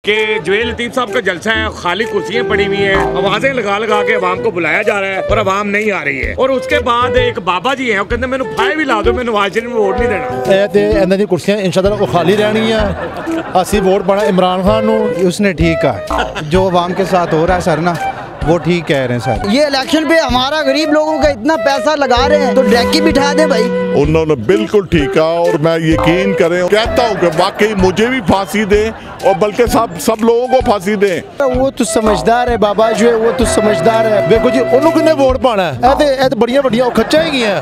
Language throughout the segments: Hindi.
कि जवेल लतीफ साहब का जलसा है, खाली कुर्सियां पड़ी हुई हैं, आवाजें लगा लगा के अवाम को बुलाया जा रहा है और अवाम नहीं आ रही है। और उसके बाद एक बाबा जी हैं, वो कहते मैंने फाय भी ला दो, मैं नवाज शरीफ में वोट नहीं देना। इन्होंने कुर्सियां इंशाअल्लाह खाली रहनी है। असी वोट पाना इमरान खान नू, उसने ठीक है जो अवाम के साथ हो रहा है सर ना, वो ठीक कह रहे हैं सर। ये इलेक्शन पे हमारा गरीब लोगों का इतना पैसा लगा रहे हैं तो डैकी बिठा दे भाई। उन्होंने बिल्कुल ठीक है और मैं यकीन करें कहता हूँ कि वाकई मुझे भी फांसी दे और बल्कि सब लोगों को फांसी दे। वो तो समझदार है बाबा जो है, वो तो समझदार है। देखो जी उन्होंने वोट पाना है, बढ़िया बढ़िया खच्चा ही है।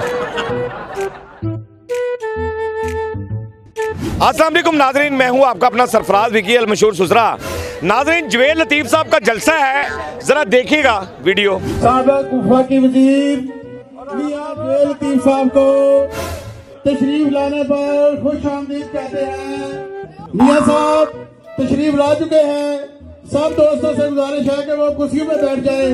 अस्सलाम वालेकुम नाजरीन, मैं हूं आपका अपना सरफराज विकी अल मशहूर सुसरा। नाजरीन, जवेल लतीफ साहब का जलसा है, जरा देखिएगा वीडियो। साबिक वफाकी वजीर मियां जवेल लतीफ साहब को तशरीफ लाने पर खुश आमदीद कहते हैं। मियां साहब तशरीफ ला चुके हैं, सब दोस्तों से गुजारिश है कि वो कुर्सियों में बैठ जाएं।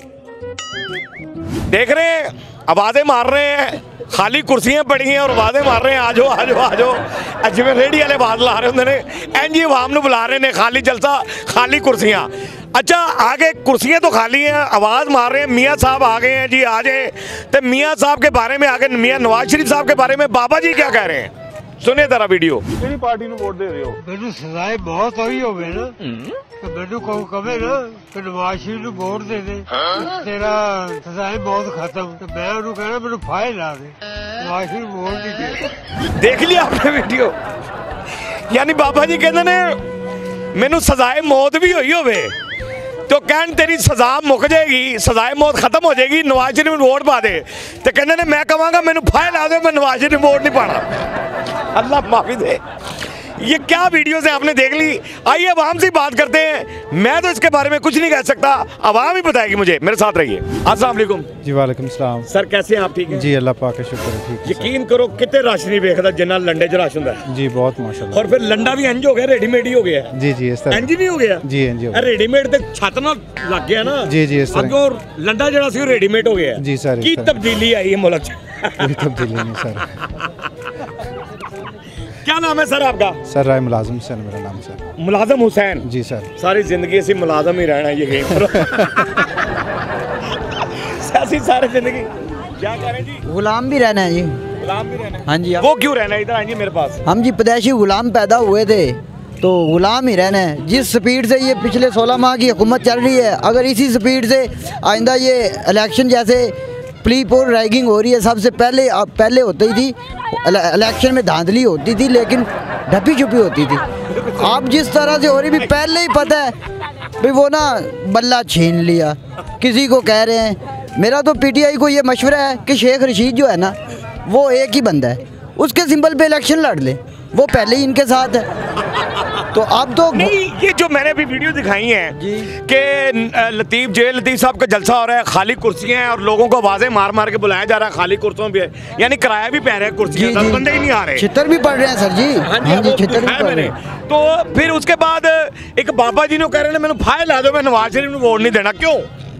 देख रहे हैं, आवाजें मार रहे हैं, खाली कुर्सियां पड़ी हैं और आवाजें मार रहे हैं, आजो आजो आजो। जिवें रेडी वाले आवाज ला रहे होंगे ने, इंज ही अवाम नूं बुला रहे ने, खाली जलसा खाली कुर्सियां। अच्छा, आगे कुर्सियां तो खाली हैं, आवाज मार रहे हैं। मियाँ साहब आ गए हैं जी, आ जाए। तो मियाँ साहब के बारे में आगे मियाँ नवाज शरीफ साहब के बारे में बाबा जी क्या कह रहे हैं, सुनिए जरा वीडियो। किहड़ी पार्टी नूं वोट दे रहे हो? मैनू सजाए बहुत हुई होवे ना तो मैनू कहे ना कि नवाज शरीफ नूं वोट दे दे, तेरा सजाए बहुत खत्म। तो मैं उन्होंने कहना मैनू फाय ला दे, नवाज शरीफ वोट नहीं दे। देख लिया आपने वीडियो, यानी बाबा जी कहते ने मैनू सजाए मौत भी हुई होवे तो कहन तेरी सजा मुक जाएगी, सजाए मौत खत्म हो जाएगी, नवाज शरीफ में वोट पा दे। तो कहते ने मैं कहांगा मैनू फाय ला दे, मैं नवाज शरीफ में वोट नहीं पाना। अल्लाह माफी दे। ये क्या वीडियोस है आपने देख ली। आइए अवाम से बात करते हैं, मैं तो इसके बारे में कुछ नहीं कह सकता, अवाम ही बताएगी मुझे। मेरे साथ रहिए। अस्सलाम वालेकुम जी वालेकुम सलाम सर, कैसे हैं आप? ठीक हैं जी, अल्लाह पाक का शुक्र है, ठीक है। यकीन करो कितने रश नहीं देखता जिन्ना लंडे च रश होंदा है जी, बहुत माशाल्लाह। और फिर लंडा भी इंज हो गया, रेडीमेड ही हो गया। जी जी, इस तरह इंज नहीं हो गया जी, इंज हो गया। रेडीमेड ते छत नाल लग गया ना जी जी, इस तरह अगों लंडा जड़ा सी रेडीमेड हो गया जी सर। की तब्दीली आई है मुल्क च? कोई तब्दीली नहीं सर। क्या नाम है सर आपका? सर राय मुलाजिम हुसैन मेरा नाम सर। मुलाजिम हुसैन जी सर। सारी जिंदगी ऐसी मुलाजिम ही रहना है ये गेम पर। ऐसी सारी जिंदगी क्या कह रहे हैं जी? गुलाम भी रहना है जी। गुलाम भी रहना है? हाँ जी। वो क्यों रहना है? इधर आएंगे मेरे पास। हम जी पैदाइशी गुलाम पैदा हुए थे तो गुलाम ही रहना है। जिस स्पीड से ये पिछले 16 माह की हुकूमत चल रही है, अगर इसी स्पीड से आइंदा ये इलेक्शन जैसे प्ली पोल रैगिंग हो रही है, सबसे पहले होती थी इलेक्शन में धांधली होती थी लेकिन ढपी छुपी होती थी। आप जिस तरह से हो रही भी पहले ही पता है भाई, वो ना बल्ला छीन लिया किसी को कह रहे हैं। मेरा तो पीटीआई को ये मशवरा है कि शेख रशीद जो है ना वो एक ही बंदा है, उसके सिंबल पे इलेक्शन लड़ ले, वो पहले ही इनके साथ है। तो अब तो नहीं, ये जो मैंने अभी वीडियो दिखाई है कि जवेल लतीफ साहब का जलसा हो रहा है, खाली कुर्सियां हैं और लोगों को आवाजें मार मार के बुलाया जा रहा है खाली कुर्सियों पे, यानी किराया भी पै रहे हैं कुर्सियां, 10 बंदे ही नहीं आ रहे, छितर भी पड़ रहे हैं सर जी। हाँ जी, छितर भी पड़ रहे हैं। तो फिर उसके बाद एक बाबा जी ने कह रहे हैं मैंने फाय ला दो, मैं नवाज शरीफ में वोट नहीं देना। क्यों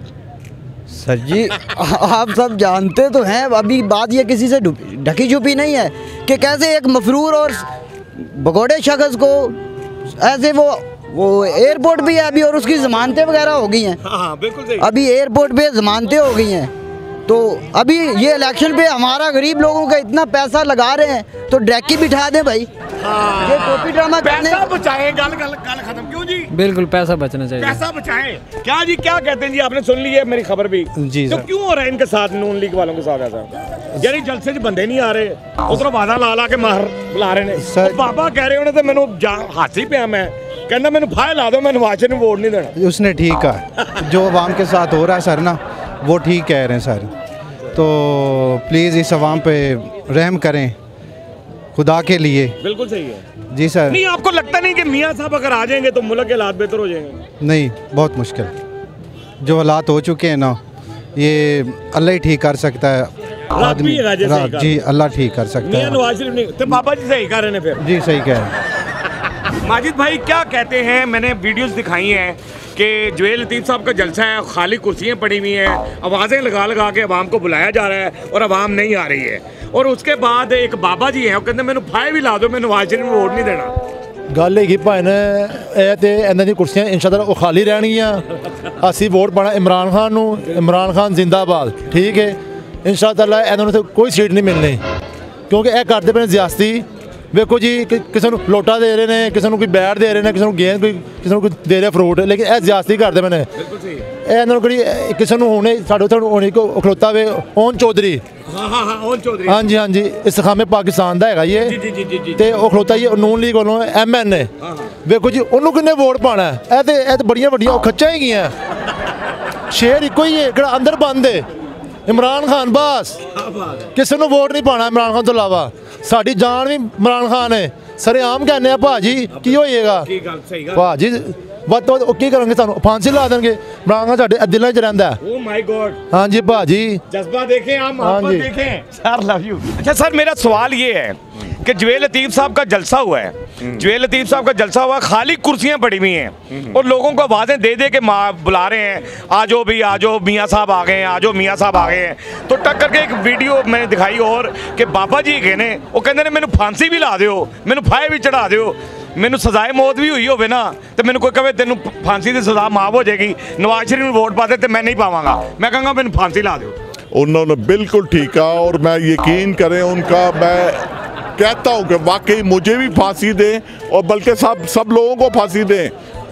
सर जी? आप सब जानते तो हैं, अभी बात ये किसी से ढकी छुपी नहीं है कि कैसे एक मफरूर और भगोड़े शख्स को ऐसे वो एयरपोर्ट भी है अभी और उसकी जमानतें वगैरह हो गई हैं। हाँ, बिल्कुल सही। अभी एयरपोर्ट पे जमानतें हो गई हैं। तो अभी ये इलेक्शन पे हमारा गरीब लोगों का इतना पैसा लगा रहे हैं तो डैकी बिठा दें भाई। हाँ, ये कॉपी ड्रामा पैसा बचाएं, गल खत्म। क्यों जी? बिल्कुल पैसा बचना चाहिए, पैसा बचाएं। क्या जी, क्या कहते हैं जी? आपने सुन ली है मेरी खबर भी जी तो सर। क्यों हो रहा है इनके साथ, नून लीग वालों के साथ ऐसा? यानी जलसे च बंदे नहीं आ रहे, उधर वादा ला ला के मार बुला रहे ने। बाबा कह रहे होने तो मैनू हाथ ही पिया, मैं कहना मैनू फाय ला दो, मैं नवाज शरीफ में वोट नहीं देना। उसने ठीक है जो अवाम के साथ हो रहा है सर ना, वो ठीक कह रहे हैं सर। तो प्लीज़ इस अवाम पे रहम करें खुदा के लिए। बिल्कुल सही है जी सर। नहीं, आपको लगता नहीं कि मियाँ साहब अगर आ जाएंगे तो मुल्क के हालात बेहतर हो जाएंगे? नहीं, बहुत मुश्किल। जो हालात हो चुके हैं ना, ये अल्लाह ही ठीक कर सकता है। आदमी जी, अल्लाह ठीक कर सकता है। नवाज शरीफ नहीं तो बाबा जी सही कह रहे हैं फिर? जी सही कह रहे हैं। माजिद भाई क्या कहते हैं? मैंने वीडियोस दिखाई हैं कि जवेल लतीफ साहब का जलसा है, खाली कुर्सियां पड़ी हुई हैं, आवाज़ें लगा लगा के अवाम को बुलाया जा रहा है और अवाम नहीं आ रही है। और उसके बाद एक बाबा जी हैं, वो कहते मैंने फाय भी ला दो, मैं नवाज शरीफ में वोट नहीं देना। ਗੱਲ ਹੈਗੀ ਭਾਣ ਇਹ ਤੇ ਇਹਨਾਂ ਦੀ ਕੁਰਸੀਆਂ ਇਨਸ਼ਾਅੱਲਾ ਉਹ ਖਾਲੀ ਰਹਿਣਗੀਆਂ। ਅਸੀਂ ਵੋਟ ਪਾਣਾ ਇਮਰਾਨ ਖਾਨ ਨੂੰ। ਇਮਰਾਨ ਖਾਨ ਜ਼ਿੰਦਾਬਾਦ। ਠੀਕ ਹੈ ਇਨਸ਼ਾਅੱਲਾ ਇਹਨਾਂ ਨੂੰ ਕੋਈ ਸੀਟ ਨਹੀਂ ਮਿਲਣੀ ਕਿਉਂਕਿ ਇਹ ਕਰਦੇ ਪਏ ਜ਼ਿਆਦਤੀ। ਵੇਖੋ ਜੀ ਕਿਸੇ ਨੂੰ ਲੋਟਾ ਦੇ ਰਹੇ ਨੇ, ਕਿਸੇ ਨੂੰ ਕੋਈ ਬੈਟ ਦੇ ਰਹੇ ਨੇ, ਕਿਸੇ ਨੂੰ ਗੇਂਦ, ਕੋਈ ਕਿਸੇ ਨੂੰ ਕੋਈ ਦੇ ਰਿਹਾ ਫਰੂਟ, ਲੇਕਿਨ ਇਹ ਜ਼ਿਆਦਤੀ ਕਰਦੇ ਪਏ ਨੇ। ਇਹ ਇਹਨਾਂ ਨੂੰ ਕਿਹੜੀ ਕਿਸੇ ਨੂੰ ਹੋਣੇ ਸਾਡੇ ਉੱਥੇ ਹੋਣੇ ਕੋ ਖਲੋਤਾ ਵੇ ਓਨ ਚੌਧਰੀ। ਓਨ ਚੌਧਰੀ ਹਾਂਜੀ ਹਾਂਜੀ ਇਸਤਿਕਾਮੇ ਪਾਕਿਸਤਾਨ ਦਾ ਹੈਗਾ ਜੀ ਤੇ ਉਹ ਖਲੋਤਾ ਜੀ ਨੂਨ ਲੀਗ ਵੱਲੋਂ MN। ਵੇਖੋ ਜੀ ਉਹਨੂੰ ਕਿੰਨੇ ਵੋਟ ਪਾਣਾ। ਇਹ ਤੇ ਬੜੀਆਂ ਵੱਡੀਆਂ ਉਹ ਖੱਚਾਂ ਹੀ ਗਈਆਂ। ਸ਼ੇਰ ਇੱਕੋ ਹੀ ਹੈ ਕਿਹੜਾ ਅੰਦਰ ਬੰਦ ਹੈ ਇਮਰਾਨ ਖਾਨ। ਬਸ ਕਿਸੇ ਨੂੰ ਵੋਟ ਨਹੀਂ ਪਾਣਾ ਇਮਰਾਨ ਖਾਨ ਤੋਂ ਇਲਾਵਾ। ਸਾਡੀ ਜਾਨ ਵੀ ਇਮਰਾਨ ਖਾਨ ਹੈ। ਸਰੇਆਮ ਕਹਿੰਦੇ ਆ ਭਾਜੀ ਕੀ ਹੋਏਗਾ ਭਾਜੀ ਵੱਧ ਤੋਂ ਵੱਧ ਕੀ ਕਰਨਗੇ ਸਾਨੂੰ ਫਾਂਸੀ ਲਾ ਦੇਣਗੇ। ਇਮਰਾਨ ਖਾਨ ਸਾਡੇ ਦਿਲਾਂ 'ਚ ਰਹਿੰਦਾ। Oh my god. हाँ जी भाजी जज्बा देखें आप, मोहब्बत देखें। Sir love you. अच्छा सर मेरा सवाल ये है कि जवेद लतीफ़ साहब का जलसा हुआ है, जवेद लतीफ़ साहब का जलसा हुआ, खाली कुर्सियां पड़ी हुई हैं और लोगों को आवाज़ें दे दे के बुला रहे हैं आ जाओ भी आ जाओ, मियाँ साहब आ गए हैं, आ जाओ मियाँ साहब आ गए हैं। तो टक करके एक वीडियो मैंने दिखाई और कि बाबा जी कहने वो कहते ने मैनू फांसी भी ला दो, मैनू फाहे भी चढ़ा दो, मैनू सजाए मौत भी हुई होवे ना तो मैनू कोई कहे तेन फांसी की सजा माफ हो जाएगी, नवाज शरीफ में वोट पाते तो मैं नहीं पावांगा, मैं कहूँगा मैनू फांसी ला दो। उन्होंने बिल्कुल ठीक कहा और मैं यकीन करें उनका, मैं कहता हूँ कि वाकई मुझे भी फांसी दें और बल्कि सब लोगों को फांसी दें,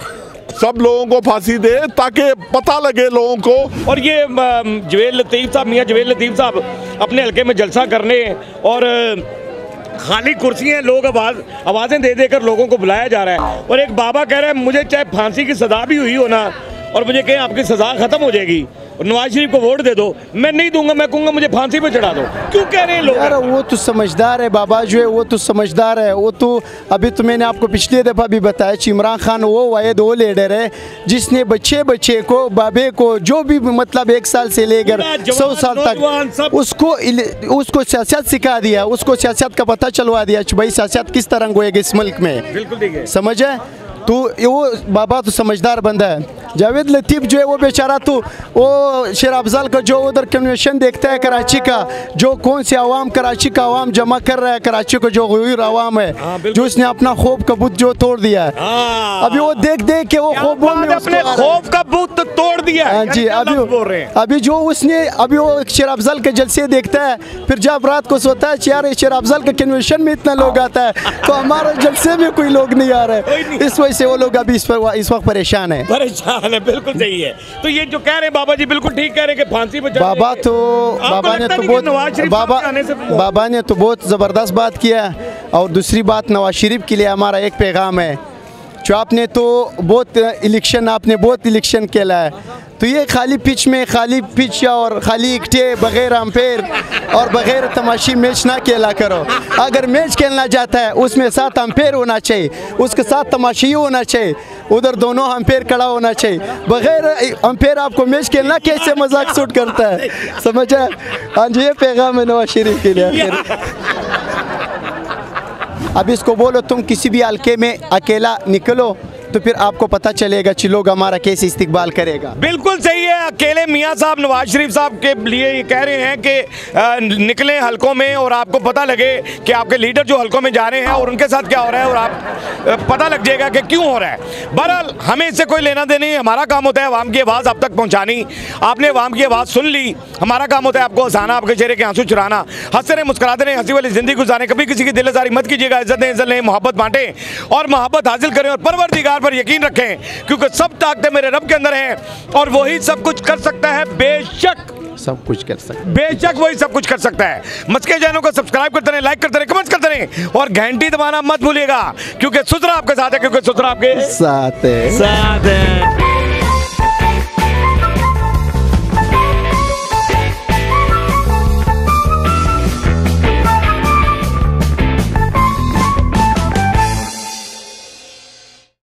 सब लोगों को फांसी दे ताकि पता लगे लोगों को। और ये जवेद लतीफ़ साहब, मियाँ जवेद लतीफ़ साहब अपने हल्के में जलसा करने और खाली कुर्सियाँ लोग आवाज़ें दे देकर लोगों को बुलाया जा रहा है। और एक बाबा कह रहे हैं मुझे चाहे फांसी की सज़ा भी हुई हो ना और मुझे कहें आपकी सज़ा ख़त्म हो जाएगी और नवाज शरीफ को वोट दे दो, मैं नहीं दूंगा, मैं कहूँगा मुझे फांसी पे चढ़ा दो। क्यों कह रहे हैं लोग? यार वो तो समझदार है बाबा जो है, वो तो समझदार है। वो तो अभी तो मैंने आपको पिछली दफ़ा भी बताया, इमरान खान वो वाहिद वो लीडर है जिसने बच्चे को बाबे को जो भी मतलब 1 साल से लेकर 100 साल तक उसको सियासत सिखा दिया, उसको सियासत का पता चलवा दिया भाई सियासत किस तरह होएगी इस मुल्क में। बिल्कुल समझे तो वो बाबा तो समझदार बंदा है। जावेद लतीफ़ जो है वो बेचारा तो वो शेर अफजल का जो उधर कन्वेंशन देखता है कराची का, जो कौन से आवाम कराची का आवाम जमा कर रहा है, कराची को जो गरीब आवाम है जो उसने अपना खौफ का बुत जो तोड़ दिया है, अभी वो देख के वो खौफों में अपने खौफ का बुत तोड़ दिया है। जी अभी जो उसने अभी वो शेर अफजल के जलसे देखता है, फिर जब रात को सोता है यार शेर अफजल के कन्वेंशन में इतना लोग आता है तो हमारे जलसे में कोई लोग नहीं आ रहे, इस वजह से वो लोग अभी इस वक्त परेशान है। बिल्कुल सही है। तो ये जो कह रहे हैं बाबा जी बिल्कुल ठीक कह रहे हैं कि फांसी पे बाबा ने तो बहुत ज़बरदस्त बात किया। और दूसरी बात नवाज शरीफ के लिए हमारा एक पैगाम है, जो आपने तो बहुत इलेक्शन खेला है तो ये खाली पिच और खाली इकट्ठे बगैर अंपायर और बगैर तमाशी मैच ना खेला करो। अगर मैच खेलना चाहता है उसमें 7 अंपायर होना चाहिए, उसके साथ तमाशी होना चाहिए, उधर दोनों अंपायर खड़ा होना चाहिए। बगैर अंपायर आपको मैच खेलना कैसे मजाक सूट करता है, समझा? हाँ जी ये पैगाम है नवाज शरीफ के लिए। अब इसको बोलो तुम किसी भी हल्के में अकेला निकलो तो फिर आपको पता चलेगा कि लोग हमारा कैसे इस्तिकबाल करेगा। बिल्कुल सही है। अकेले मियाँ साहब नवाज शरीफ साहब के लिए ये कह रहे हैं कि निकले हलकों में और आपको पता लगे कि आपके लीडर जो हलकों में जा रहे हैं और उनके साथ क्या हो रहा है और आप पता लग जाएगा कि क्यों हो रहा है। बहरहाल हमें इससे कोई लेना देना नहीं, हमारा काम होता है अवाम की आवाज़ आप तक पहुँचानी। आपने अवाम की आवाज़ सुन ली, हमारा काम होता है आपको हंसाना, आपके चेहरे के आंसू चुराना। हंसते रहे, मुस्कुराते रहे, हंसी वाली ज़िंदगी गुजारें, कभी किसी की दिलदारी मत कीजिएगा, इज्जत दें, इज्जत लें, मोहब्बत बांटें और मोहब्बत हासिल करें और परवरदिगार पर यकीन रखें क्योंकि सब ताकतें मेरे रब के अंदर हैं और वही सब कुछ कर सकता है। बेशक सब कुछ कर सकता है, बेशक वही सब कुछ कर सकता है। मस्के चैनल को सब्सक्राइब करते रहें, लाइक करते रहें, कमेंट्स करते रहें और घंटी दबाना मत भूलिएगा क्योंकि सुथरा आपके साथ है, क्योंकि सुथरा आपके साथ है।